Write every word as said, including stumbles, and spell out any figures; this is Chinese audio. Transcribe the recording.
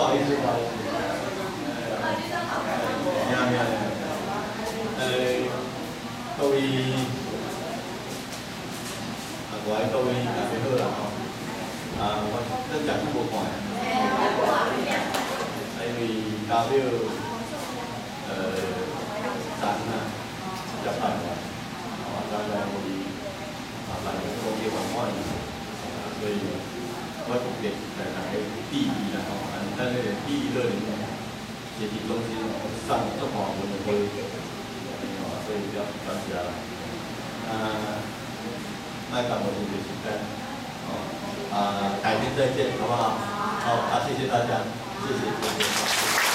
好意思，不好意思。你好，你好，你好。呃，各位，啊，各位各位大家好啦吼。啊，我咱讲久无看的，因为代表呃咱啊入台湾，啊，咱来我哋啊来国际文化艺术，所以我特别来大家地理啦吼，啊，咱那个地理热点学习中心上中华文的会，所以比较感谢啦。啊，那感我们的时间，哦，啊，改天再见，好不好？好，啊，谢谢大家，谢谢，谢谢。